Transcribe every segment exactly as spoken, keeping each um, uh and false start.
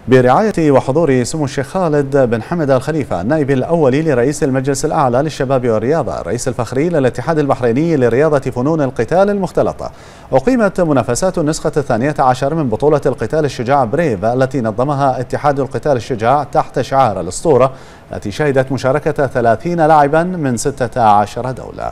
برعاية وحضور سمو الشيخ خالد بن حمد آل خليفة النائب الأول لرئيس المجلس الأعلى للشباب والرياضة الرئيس الفخري للاتحاد البحريني لرياضة فنون القتال المختلطة، أقيمت منافسات النسخة الثانية عشر من بطولة القتال الشجاع بريف التي نظمها اتحاد القتال الشجاع تحت شعار الأسطورة، التي شهدت مشاركة ثلاثين لاعبا من ستة عشر دولة.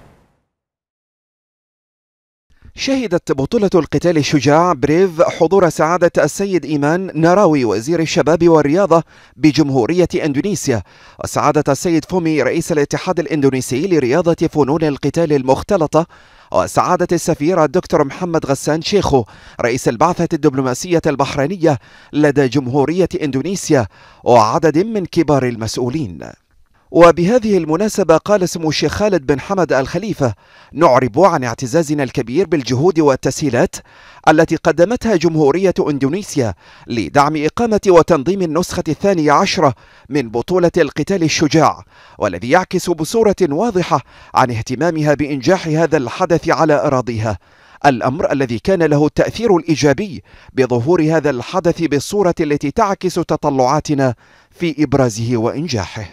شهدت بطولة القتال الشجاع بريف حضور سعادة السيد إيمان نراوي وزير الشباب والرياضة بجمهورية إندونيسيا، وسعادة السيد فومي رئيس الاتحاد الإندونيسي لرياضة فنون القتال المختلطة، وسعادة السفير الدكتور محمد غسان شيخو رئيس البعثة الدبلوماسية البحرينية لدى جمهورية إندونيسيا، وعدد من كبار المسؤولين. وبهذه المناسبة قال سمو الشيخ خالد بن حمد آل خليفة: نعرب عن اعتزازنا الكبير بالجهود والتسهيلات التي قدمتها جمهورية إندونيسيا لدعم إقامة وتنظيم النسخة الثانية عشرة من بطولة القتال الشجاع، والذي يعكس بصورة واضحة عن اهتمامها بإنجاح هذا الحدث على أراضيها، الأمر الذي كان له التأثير الإيجابي بظهور هذا الحدث بالصورة التي تعكس تطلعاتنا في إبرازه وإنجاحه.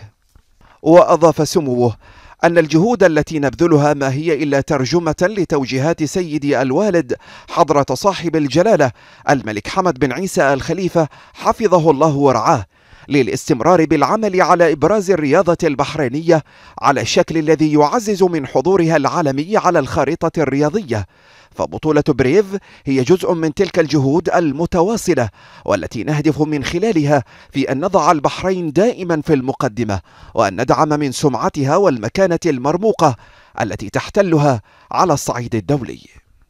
وأضاف سموه أن الجهود التي نبذلها ما هي إلا ترجمة لتوجيهات سيدي الوالد حضرة صاحب الجلالة الملك حمد بن عيسى آل خليفة حفظه الله ورعاه، للاستمرار بالعمل على إبراز الرياضة البحرينية على الشكل الذي يعزز من حضورها العالمي على الخارطة الرياضية. فبطولة بريف هي جزء من تلك الجهود المتواصلة، والتي نهدف من خلالها في أن نضع البحرين دائما في المقدمة، وأن ندعم من سمعتها والمكانة المرموقة التي تحتلها على الصعيد الدولي.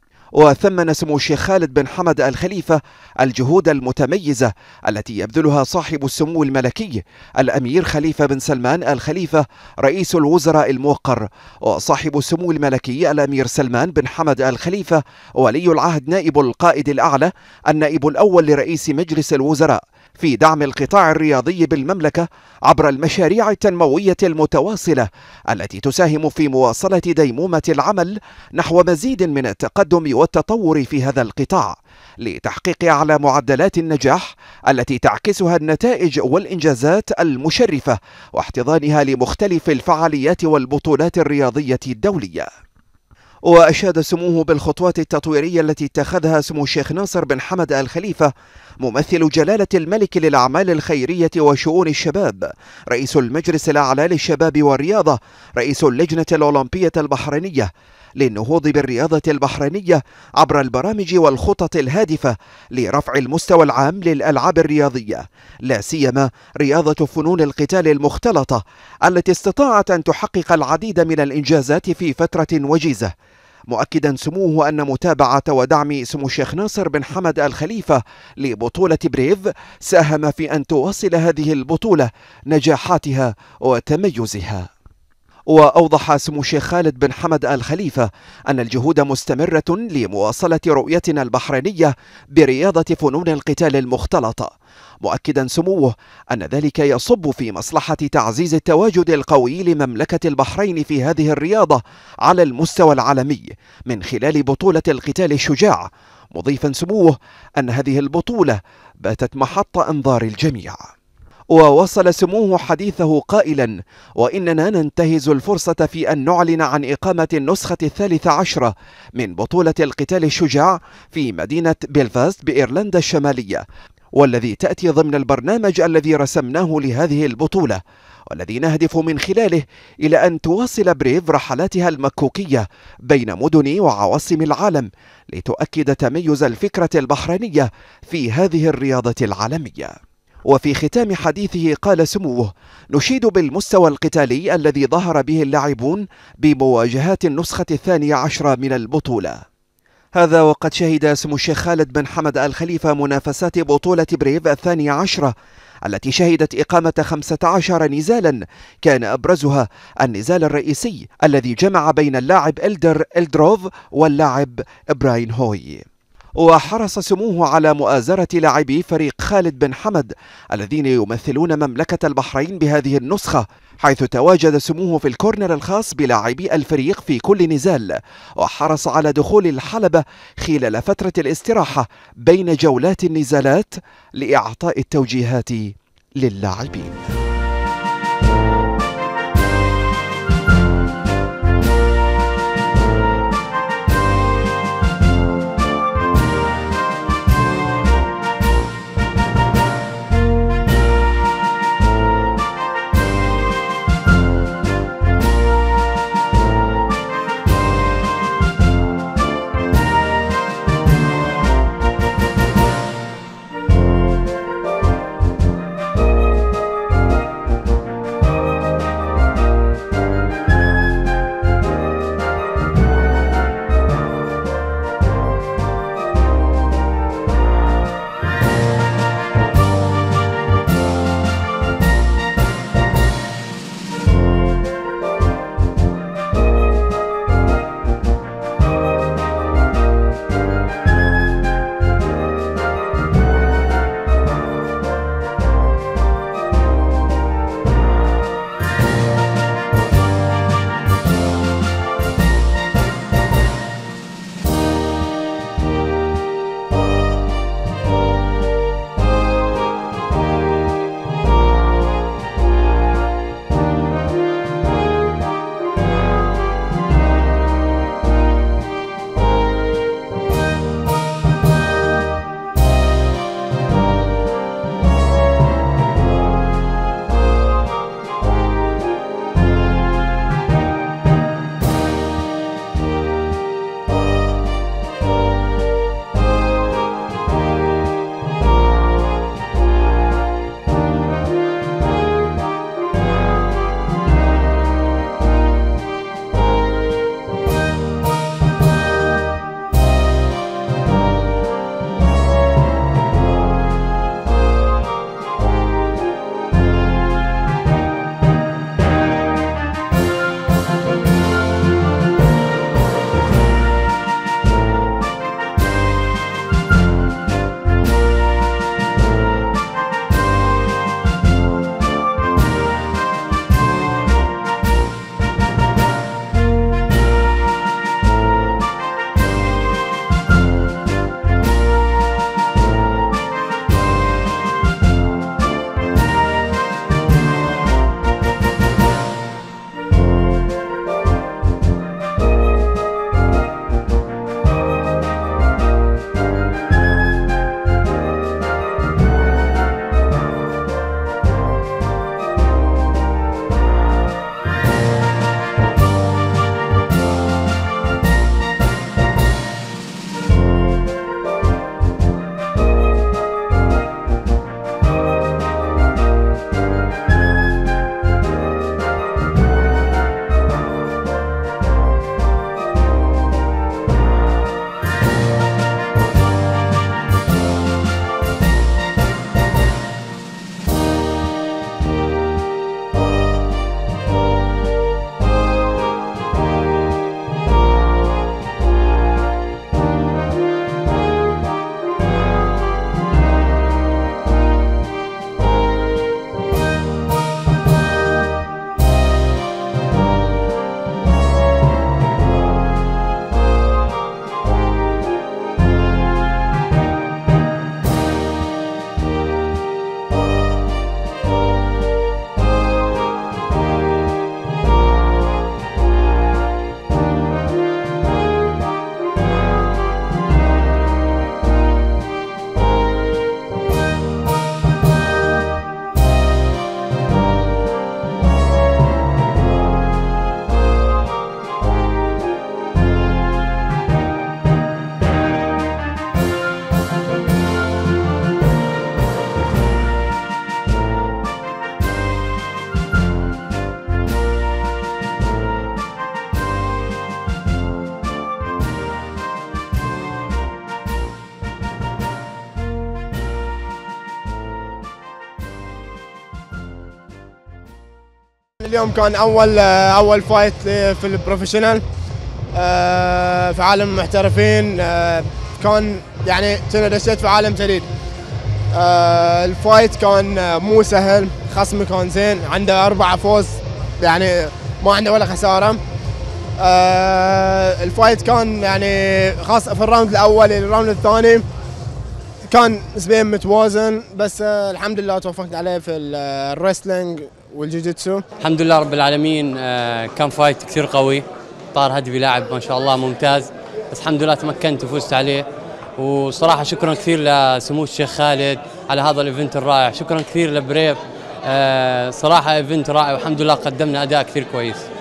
وثمن سمو الشيخ خالد بن حمد آل خليفة الجهود المتميزة التي يبذلها صاحب السمو الملكي الأمير خليفة بن سلمان آل خليفة رئيس الوزراء الموقر، وصاحب السمو الملكي الأمير سلمان بن حمد آل خليفة ولي العهد نائب القائد الأعلى النائب الأول لرئيس مجلس الوزراء، في دعم القطاع الرياضي بالمملكة عبر المشاريع التنموية المتواصلة التي تساهم في مواصلة ديمومة العمل نحو مزيد من التقدم والتطور في هذا القطاع، لتحقيق أعلى معدلات النجاح التي تعكسها النتائج والإنجازات المشرفة، واحتضانها لمختلف الفعاليات والبطولات الرياضية الدولية. وأشاد سموه بالخطوات التطويرية التي اتخذها سمو الشيخ ناصر بن حمد آل خليفة ممثل جلالة الملك للأعمال الخيرية وشؤون الشباب رئيس المجلس الأعلى للشباب والرياضة رئيس اللجنة الأولمبية البحرينية، للنهوض بالرياضة البحرينية عبر البرامج والخطط الهادفة لرفع المستوى العام للألعاب الرياضية، لا سيما رياضة فنون القتال المختلطة التي استطاعت أن تحقق العديد من الإنجازات في فترة وجيزة، مؤكدا سموه أن متابعة ودعم سمو الشيخ ناصر بن حمد آل خليفة لبطولة بريف ساهم في أن تواصل هذه البطولة نجاحاتها وتميزها. وأوضح سمو الشيخ خالد بن حمد آل خليفة أن الجهود مستمرة لمواصلة رؤيتنا البحرينية برياضة فنون القتال المختلطة، مؤكدا سموه أن ذلك يصب في مصلحة تعزيز التواجد القوي لمملكة البحرين في هذه الرياضة على المستوى العالمي من خلال بطولة القتال الشجاع، مضيفا سموه أن هذه البطولة باتت محط أنظار الجميع. ووصل سموه حديثه قائلا: وإننا ننتهز الفرصة في أن نعلن عن إقامة النسخة الثالثة عشرة من بطولة القتال الشجاع في مدينة بيلفاست بإيرلندا الشمالية، والذي تأتي ضمن البرنامج الذي رسمناه لهذه البطولة، والذي نهدف من خلاله إلى أن تواصل بريف رحلاتها المكوكية بين مدن وعواصم العالم لتؤكد تميز الفكرة البحرينية في هذه الرياضة العالمية. وفي ختام حديثه قال سموه: نشيد بالمستوى القتالي الذي ظهر به اللاعبون بمواجهات النسخة الثانية عشرة من البطولة. هذا وقد شهد سمو الشيخ خالد بن حمد آل خليفة منافسات بطولة بريف الثانية عشرة التي شهدت إقامة خمسة عشر نزالا، كان أبرزها النزال الرئيسي الذي جمع بين اللاعب إلدر إلدروف واللاعب براين هوي. وحرص سموه على مؤازرة لاعبي فريق خالد بن حمد الذين يمثلون مملكة البحرين بهذه النسخة، حيث تواجد سموه في الكورنر الخاص بلاعبي الفريق في كل نزال، وحرص على دخول الحلبة خلال فترة الاستراحة بين جولات النزالات لإعطاء التوجيهات للاعبين. اليوم كان اول اول فايت في البروفيشنال في عالم المحترفين. كان يعني كنا دشيت في عالم جديد. آه الفايت كان مو سهل، خصمي كان زين، عنده أربعة فوز يعني ما عنده ولا خسارة. آه الفايت كان يعني خاصة في الراوند الأول، الراوند الثاني كان نسبيا متوازن، بس آه الحمد لله توفقت عليه في الريسلينج والجوجيتسو. الحمد لله رب العالمين. آه كان فايت كثير قوي، طار هدفي لاعب ما شاء الله ممتاز، بس الحمد لله تمكنت وفزت عليه. وصراحة شكرا كثير لسمو الشيخ خالد على هذا الايفنت الرائع، شكرا كثير لبريف. آه صراحة ايفنت رائع والحمد لله قدمنا أداء كثير كويس.